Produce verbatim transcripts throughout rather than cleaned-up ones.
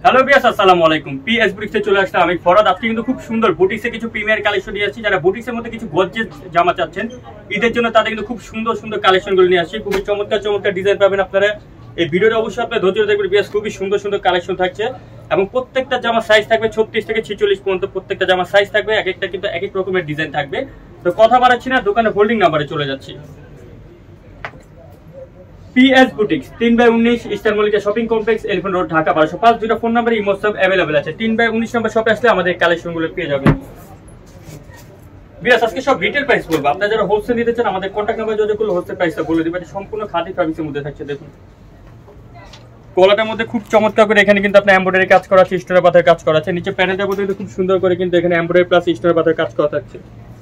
Hello বিয়াস, আসসালামু আলাইকুম। PS বুটিক্সে চলে আসলাম আমি ফরাদ। আজকে কিন্তু খুব সুন্দর বুটিক্সে কিছু প্রিমিয়ার কালেকশন নিয়ে আসছি। যারা বুটিক্সের মধ্যে কিছু গর্জিয়াস জামা চাচ্ছেন ঈদের জন্য, তাদের কিন্তু খুব সুন্দর সুন্দর কালেকশনগুলো নিয়ে আসছি। খুবই চমৎকার চমৎকার ডিজাইন পাবেন আপনারা। এই ভিডিওটা অবশ্যই আপনারা ধৈর্য দেখবেন। বিয়াস খুবই সুন্দর সুন্দর কালেকশন থাকছে এবং প্রত্যেকটা জামার সাইজ থাকবে ছত্রিশ থেকে ছেচল্লিশ পর্যন্ত। প্রত্যেকটা জামার সাইজ থাকবে, এক একটা কিন্তু এক এক রকমের ডিজাইন থাকবে। তো কথা বাড়াচ্ছি না, দোকানে হোল্ডিং নাম্বারে চলে যাচ্ছি। পিএস বুটিক্স তিন বাই উনিশ eastern Mallika shopping complex, elephant road, Dhaka বারোশো পাঁচ। দুটো ফোন নাম্বার ইমো সব অ্যাভেলেবেল আছে। তিন বাই উনিশ নম্বর শপে আসলে আমাদের কালেকশনগুলো পেয়ে যাবেন। বিয়াস আজকে সব রিটেল প্রাইস বলবো। আপনারা যারা হোলসেল নিতে চান আমাদের কন্ট্যাক্ট নাম্বার যোগাযোগ করলে হোলসেল প্রাইসটা বলে দিবেন। সম্পূর্ণ খাদি ফ্যাব্রিক্সের মধ্যে থাকছে। দেখুন গলাটার মধ্যে খুব চমৎকার করে এখানে কিন্তু আপনার এমব্রয়ডারি কাজ করা আছে, স্টোনের পাথরের কাজ করা আছে। নিচে প্যানেলটার মধ্যে কিন্তু খুব সুন্দর করে কিন্তু এখানে এমব্রয়ডারি প্লাস স্টোনের পাথরের কাজ করা থাকছে।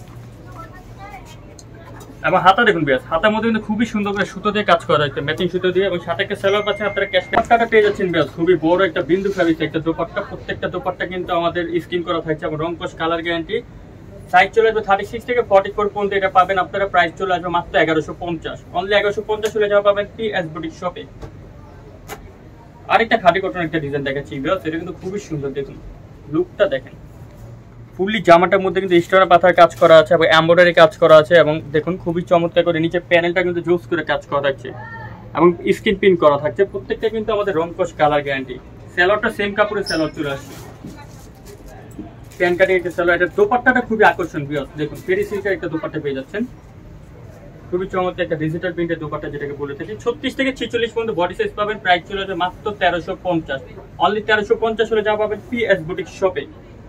এবং হাতা দেখুন বিয়াস, হাতার মধ্যে কিন্তু খুবই সুন্দর করে সুতো দিয়ে কাজ করা যাচ্ছে, ম্যাচিং সুতো দিয়ে। এবং সাথে একটা সেলোয়ার পাচ্ছেন আপনারা। ক্যাশ কাটা পেয়ে যাচ্ছেন বিয়াস। খুবই বড় একটা বিন্দু ফ্যাব্রিক্স একটা দোপাট্টা। প্রত্যেকটা দোপাট্টা কিন্তু আমাদের স্কিন করা থাকছে এবং রং কস কালার গ্যারান্টি। সাইজ চলে আসবে থার্টি সিক্স থেকে ফর্টি ফোর পর্যন্ত এটা পাবেন আপনারা। প্রাইস চলে আসবে মাত্র এগারোশো পঞ্চাশ। অনলি এগারোশো পঞ্চাশ হলে যাওয়া পাবেন পিএস বুটিক শপে। আরেকটা খাদি কটন একটা ডিজাইন দেখাচ্ছি বিয়াস, এটা কিন্তু খুবই সুন্দর। দেখুন লুকটা দেখেন। ফুললি জামাটার মধ্যে কিন্তু স্টোনের পাথরের কাজ করা আছে এবং এমব্রয়ডারি কাজ করা আছে। এবং দেখুন খুবই চমৎকার করে নিচে প্যানেলটা কিন্তু জুস করে কাজ করা থাকছে এবং স্ক্রিন প্রিন্ট করা থাকছে। প্রত্যেকটা কিন্তু আমাদের রং কস কালার গ্যারান্টি। সেলোয়ারটা সেম কাপড়ে সেলোয়ার চলে আসছে। প্যান কাটিং একটা সেলোয়ার। এটা দোপাট্টাটা খুবই আকর্ষণ বিয়াস। দেখুন ফেরি সিল্কের একটা দোপাট্টা পেয়ে যাচ্ছেন। খুবই চমৎকার একটা ডিজিটাল প্রিন্টের দোপাট্টা, যেটাকে বলে থাকি। ছত্রিশ থেকে ছেচল্লিশ পর্যন্ত বডি সাইজ পাবেন। প্রাইস চলে আসবে মাত্র তেরোশো পঞ্চাশ। অনলি তেরোশো পঞ্চাশ হলে যা পাবেন পিএস বুটিক শপে।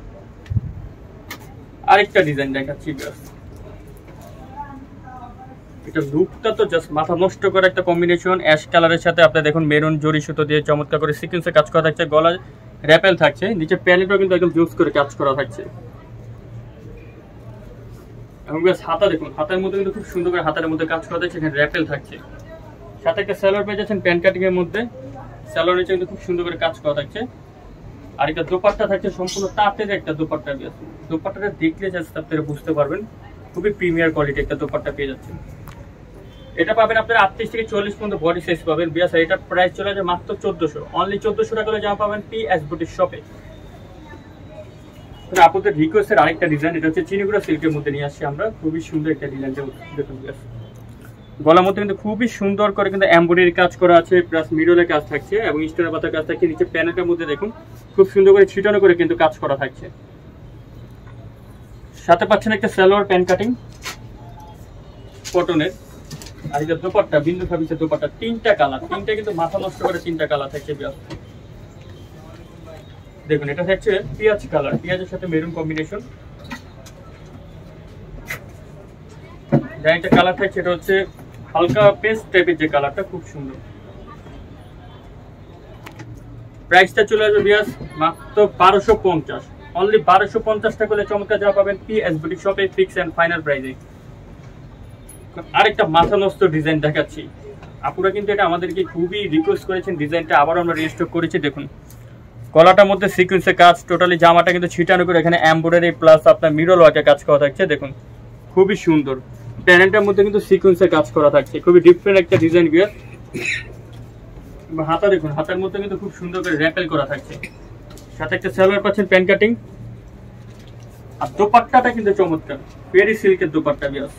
আরেকটা ডিজাইন দেখাচ্ছি বিয়াস। এটা লুকটা তো জাস্ট মাথা নষ্ট করা একটা কম্বিনেশন। অ্যাশ কালারের সাথে আপনি দেখুন মেরুন জরি সুতো দিয়ে চমৎকার করে সিকোয়েন্সে কাজ করা থাকছে। গলায় র্যাপেল থাকছে, নিচে প্যানেলটাও কিন্তু একদম জুস করে কাজ করা থাকছে। এবং বিয়াস হাতা দেখুন, হাতার মধ্যে কিন্তু খুব সুন্দর করে হাতার মধ্যে কাজ করা থাকছে। এখানে র্যাপেল থাকছে। সাথে একটা সেলোয়ার পেয়ে যাচ্ছেন প্যান কাটিং এর মধ্যে। সেলোয়ার নিচে কিন্তু খুব সুন্দর করে কাজ করা থাকছে। আর একটা দোপাট্টা থাকছে সম্পূর্ণ তাঁতের একটা দোপাট্টা। দোপাট্টাটা দেখলে জাস্ট আপনারা বুঝতে পারবেন খুবই প্রিমিয়ার কোয়ালিটি একটা দোপাট্টা পেয়ে যাচ্ছেন। এটা পাবেন আপনারা আটত্রিশ থেকে চল্লিশ পর্যন্ত বডি সাইজ পাবেন বিয়াস। এটার প্রাইস চলে যাবে মাত্র চোদ্দশো। অনলি চোদ্দশো টাকা করে জামা পাবেন পিএস বুটিক শপে। আপনাদের রিকোয়েস্টের আরেকটা ডিজাইন, এটা হচ্ছে চিনিগুড়া সিল্কের মধ্যে নিয়ে আসছি আমরা। খুবই সুন্দর একটা ডিজাইন দেখুন বিয়াস। গলার মধ্যে কিন্তু খুবই সুন্দর করে কিন্তু এমব্রয়ডারি কাজ করা আছে, প্লাস মিডলের কাজ থাকছে এবং স্টোনের পাতার কাজ থাকছে। নিচে প্যানেলটার মধ্যে দেখুন খুব সুন্দর করে ছিটানো করে কিন্তু কাজ করা থাকছে। সাথে পাচ্ছেন একটা সালোয়ার প্যান কাটিং কটনের। আর এটা দোপাট্টা বিন্দু ফ্যাব্রিক্সের দোপাট্টা। তিনটা কালার, তিনটা কিন্তু মাথা নষ্ট করে তিনটা কালার থাকছে বিয়াস। দেখুন এটা থাকছে পেঁয়াজ কালার, পেঁয়াজের সাথে মেরুন কম্বিনেশন। একটা কালার থাকছে, এটা হচ্ছে হালকা পেস্ট টাইপের যে কালারটা, খুব সুন্দর। প্রাইসটা চলে আসবে বিয়াস মাত্র বারোশো পঞ্চাশ। অনলি বারোশো পঞ্চাশ টাকা করে চমৎকার যা পাবেন পিএস বুটিক শপে, ফিক্স এন্ড ফাইনাল প্রাইসে। আরেকটা মাথা নষ্ট ডিজাইন দেখাচ্ছি। আপুরা কিন্তু এটা আমাদেরকে খুবই রিকোয়েস্ট করেছেন, ডিজাইনটা আবার আমরা রিস্টক করেছি। দেখুন গলাটার মধ্যে সিকোয়েন্সের কাজ, টোটালি জামাটা কিন্তু ছিটানো করে এখানে এমব্রয়ডারি প্লাস আপনার মিরর ওয়ার্কের কাজ করা থাকছে। দেখুন খুবই সুন্দর। প্যানেলটার মধ্যে কিন্তু সিকোয়েন্সের কাজ করা থাকছে। খুবই ডিফারেন্ট একটা ডিজাইন বিয়ার। হাতা দেখুন, হাতার মধ্যে কিন্তু খুব সুন্দর করে র্যাপেল করা থাকছে। সাথে একটা সালোয়ার পাচ্ছেন প্যান কাটিং। আর দোপাট্টাটা কিন্তু চমৎকার, পেরি সিল্কের দোপাট্টা বিয়াস।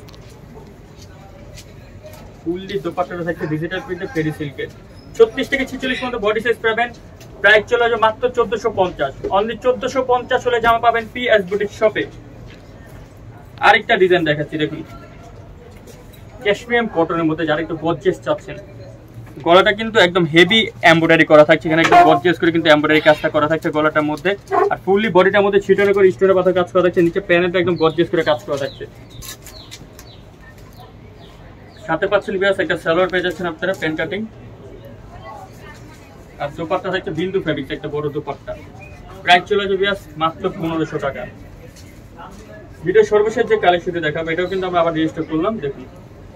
ফুললি দোপাট্টাটা থাকছে ডিজিটাল প্রিন্টের পেরি সিল্কের। ছত্রিশ থেকে ছেচল্লিশ পর্যন্ত বডি সাইজ পাবেন। প্রাইস চলে আসবে মাত্র চোদ্দশো পঞ্চাশ। অনলি চোদ্দশো পঞ্চাশ হলে জামা পাবেন পিএস বুটিক শপে। আরেকটা ডিজাইন দেখাচ্ছি দেখুন, ক্যাশমিয়াম কটনের মধ্যে যারা একটু গর্জিয়াস চাচ্ছেন। গলাটা কিন্তু একদম হেভি এমব্রয়ডারি করা থাকছে, এখানে একটু গর্জিয়াস করে কিন্তু এমব্রয়ডারি কাজটা করা থাকছে গলাটার মধ্যে। আর ফুললি বডিটার মধ্যে ছিটানো করে স্টোনের পাথর কাজ করা থাকছে। নিচে প্যানেলটা একদম গর্জিয়াস করে কাজ করা থাকছে। সাথে পাচ্ছেন বিয়াস একটা সালোয়ার পেয়ে যাচ্ছেন আপনারা প্যান কাটিং। আর দোপাট্টা থাকছে বিন্দু ফ্যাব্রিক্স একটা বড় দোপাট্টা। প্রাইস চলে যাবে বিয়াস মাত্র পনেরোশো টাকা। ভিডিও সর্বশেষ যে কালেকশনটি দেখাবো এটাও কিন্তু আমরা আবার রেজিস্টার করলাম। দেখুন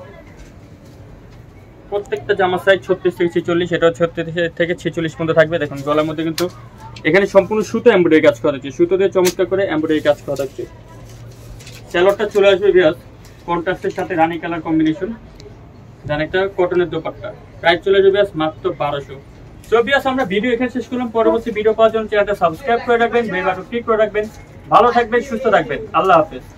প্রত্যেকটা জামার সাইজ ছত্রিশ থেকে ছেচল্লিশ, এটা ছত্রিশ থেকে ছেচল্লিশ পর্যন্ত থাকবে। দেখুন গলার মধ্যে কিন্তু এখানে সম্পূর্ণ সুতো এমব্রয়ডারি কাজ করা হচ্ছে, সুতো দিয়ে চমৎকার করে এমব্রয়ডারি কাজ করা হচ্ছে। সালোয়ারটা চলে আসবে বিয়াস কন্ট্রাস্টের সাথে রানী কালার কম্বিনেশন। দেন একটা কটনের দোপাট্টা। প্রাইস চলে যাবে বিয়াস মাত্র বারোশো। সো ভিউয়ার্স, আমরা ভিডিও এখানে শেষ করলাম। পরবর্তী ভিডিও পাওয়ার জন্য চ্যানেলটা সাবস্ক্রাইব করে রাখবেন, বেল বাটন ক্লিক করে রাখবেন। ভালো থাকবেন, সুস্থ থাকবেন। আল্লাহ হাফেজ।